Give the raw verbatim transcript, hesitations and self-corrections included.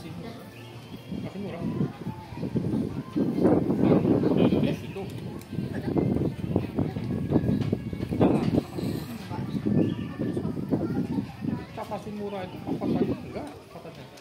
masih masih murah. Dari situ. Jangan. Masih murah itu apa saja enggak katanya.